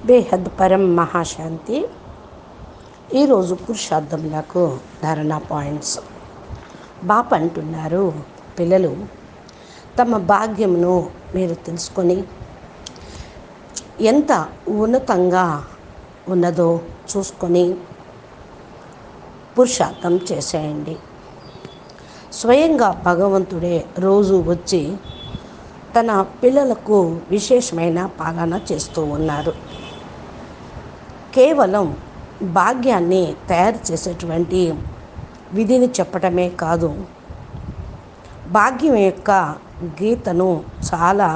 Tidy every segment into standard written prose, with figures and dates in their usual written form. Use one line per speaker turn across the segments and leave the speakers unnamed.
బేహద్ పరం మహాశాంతి. ఈరోజు పురుషార్థములకు ధారణ పాయింట్స్. బాప్ అంటున్నారు, పిల్లలు తమ భాగ్యమును మీరు తెలుసుకొని ఎంత ఉన్నతంగా ఉన్నదో చూసుకొని పురుషార్థం చేసేయండి. స్వయంగా భగవంతుడే రోజు వచ్చి తన పిల్లలకు విశేషమైన పాలన చేస్తూ ఉన్నారు. కేవలం భాగ్యాన్ని తయారు చేసేటువంటి విధిని చెప్పటమే కాదు, భాగ్యం యొక్క గీతను చాలా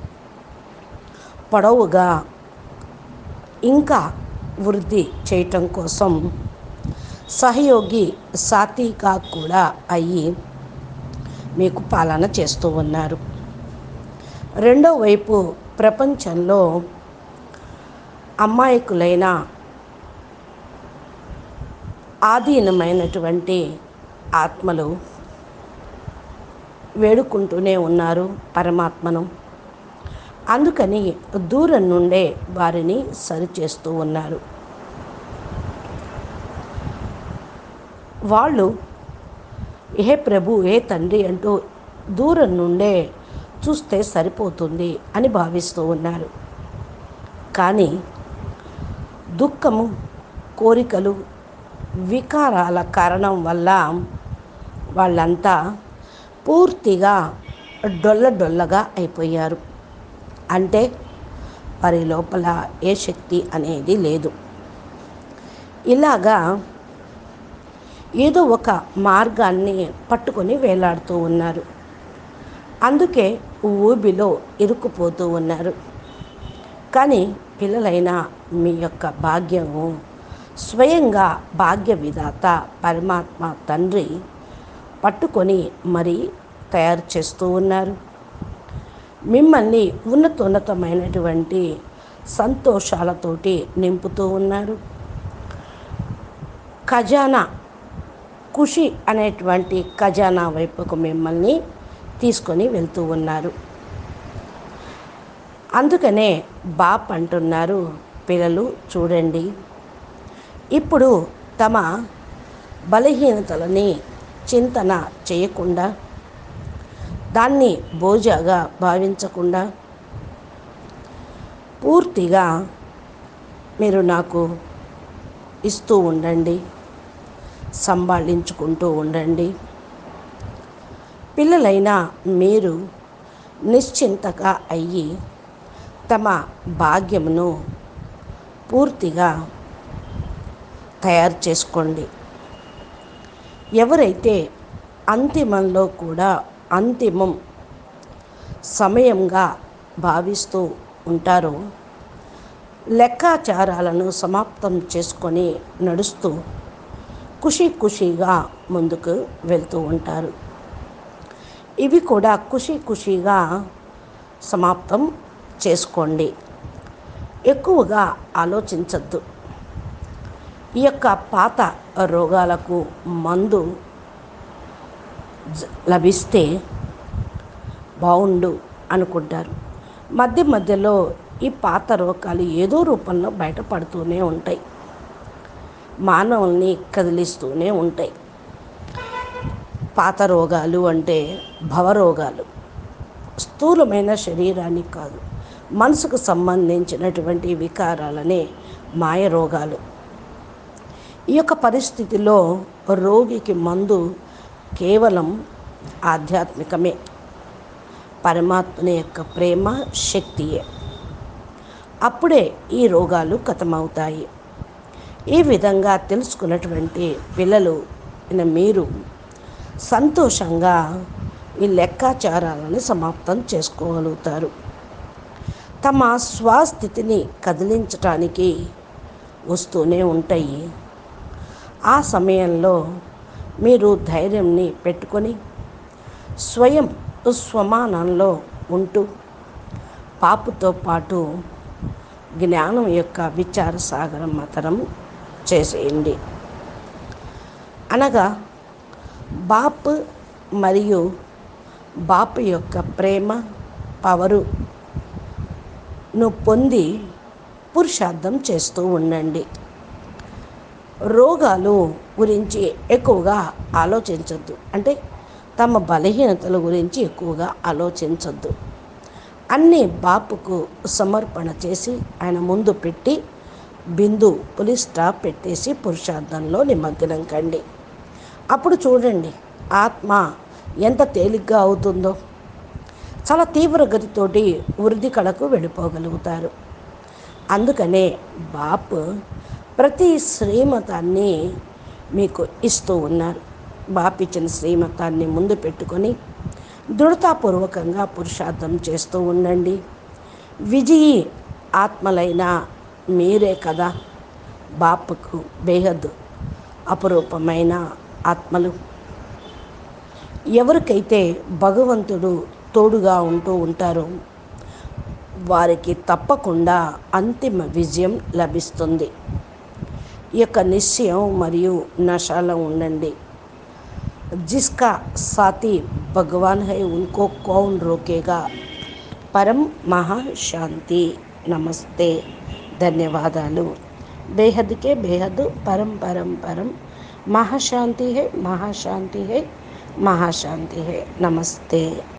పొడవుగా ఇంకా వృద్ధి చేయటం కోసం సహయోగి సాథీగా కూడా అయ్యి మీకు పాలన చేస్తూ ఉన్నారు. రెండో వైపు ప్రపంచంలో అమాయకులైన ఆధీనమైనటువంటి ఆత్మలు వేడుకుంటూనే ఉన్నారు పరమాత్మను. అందుకని దూరం నుండే వారిని సరిచేస్తూ ఉన్నారు. వాళ్ళు ఏ ప్రభు ఏ తండ్రి అంటూ దూరం నుండే చూస్తే సరిపోతుంది అని భావిస్తూ ఉన్నారు. కానీ దుఃఖము, కోరికలు, వికారాల కారణం వల్ల వాళ్ళంతా పూర్తిగా డొల్లగా అయిపోయారు. అంటే వారి లోపల ఏ శక్తి అనేది లేదు. ఇలాగా ఏదో ఒక మార్గాన్ని పట్టుకొని వేలాడుతూ ఉన్నారు. అందుకే ఊబిలో ఇరుక్కుపోతూ ఉన్నారు. కానీ పిల్లలైన మీ యొక్క భాగ్యము స్వయంగా భాగ్య విధాత పరమాత్మ తండ్రి పట్టుకొని మరీ తయారు చేస్తూ ఉన్నారు. మిమ్మల్ని ఉన్నతమైనటువంటి సంతోషాలతోటి నింపుతూ ఉన్నారు. ఖజానా, ఖుషి అనేటువంటి ఖజానా వైపుకు మిమ్మల్ని తీసుకొని వెళ్తూ ఉన్నారు. అందుకనే బాప్ అంటున్నారు, పిల్లలు చూడండి, ఇప్పుడు తమ బలహీనతలని చింతన చేయకుండా, దాన్ని బోజాగా భావించకుండా పూర్తిగా మీరు నాకు ఇస్తూ ఉండండి, సంభాళించుకుంటూ ఉండండి. పిల్లలైన మీరు నిశ్చింతగా అయ్యి తమ భాగ్యమును పూర్తిగా తయారు చేసుకోండి. ఎవరైతే అంతిమంలో కూడా అంతిమం సమయంగా భావిస్తూ ఉంటారో, లెక్కాచారాలను సమాప్తం చేసుకొని నడుస్తూ ఖుషీగా ముందుకు వెళ్తూ ఉంటారు. ఇవి కూడా ఖుషీగా సమాప్తం చేసుకోండి. ఎక్కువగా ఆలోచించద్దు. ఈ యొక్క పాత రోగాలకు మందు లభిస్తే బాగుండు అనుకుంటారు. మధ్యలో ఈ పాత రోగాలు ఏదో రూపంలో బయటపడుతూనే ఉంటాయి, మానవుల్ని కదిలిస్తూనే ఉంటాయి. పాత రోగాలు అంటే భవరోగాలు, స్థూలమైన శరీరానికి కాదు, మనసుకు సంబంధించినటువంటి వికారాలనే మాయ రోగాలు. ఈ యొక్క పరిస్థితిలో రోగికి మందు కేవలం ఆధ్యాత్మికమే, పరమాత్మని యొక్క ప్రేమ శక్తియే. అప్పుడే ఈ రోగాలు ఖతమవుతాయి. ఈ విధంగా తెలుసుకున్నటువంటి పిల్లలు మీరు సంతోషంగా ఈ లెక్కాచారాలను సమాప్తం చేసుకోగలుగుతారు. తమ స్వస్థితిని కదిలించటానికి వస్తూనే ఉంటాయి. ఆ సమయంలో మీరు ధైర్యంని పెట్టుకొని స్వయం స్వమానంలో ఉంటూ పాపుతో పాటు జ్ఞానం యొక్క విచార సాగరం మతనం చేసేయండి. అనగా బాప్ మరియు బాప్ యొక్క ప్రేమ పవరును పొంది పురుషార్థం చేస్తూ ఉండండి. రోగాలు గురించి ఎక్కువగా ఆలోచించొద్దు. అంటే తమ బలహీనతల గురించి ఎక్కువగా ఆలోచించొద్దు. అన్నీ బాపుకు సమర్పణ చేసి ఆయన ముందు పెట్టి బిందు పులి స్టాప్ పెట్టేసి పురుషార్థంలో నిమగ్నం కండి. అప్పుడు చూడండి ఆత్మ ఎంత తేలిగ్గా అవుతుందో. చాలా తీవ్రగతితోటి వృద్ధి కళకు వెళ్ళిపోగలుగుతారు. అందుకనే బాపు ప్రతి శ్రీమతాన్ని మీకు ఇస్తూ ఉన్నారు. బాపు ఇచ్చిన శ్రీమతాన్ని ముందు పెట్టుకొని దృఢతాపూర్వకంగా పురుషార్థం చేస్తూ ఉండండి. విజయీ ఆత్మలైన మీరే కదా బాపుకు బేహద్ అపురూపమైన ఆత్మలు. ఎవరికైతే భగవంతుడు తోడుగా ఉంటూ ఉంటారో వారికి తప్పకుండా అంతిమ విజయం లభిస్తుంది. ఈ యొక్క నిశ్చయం మరియు నశాలో ఉండండి. జిస్కా సాథీ భగవాన్ హై ఉన్కో కౌన్ రోకేగా. పరం మహాశాంతి. నమస్తే, ధన్యవాదాలు. బేహద్కే బేహద్ పరం పరం పరం మహాశాంతి హై, మహాశాంతి హై, మహాశాంతి హై. నమస్తే.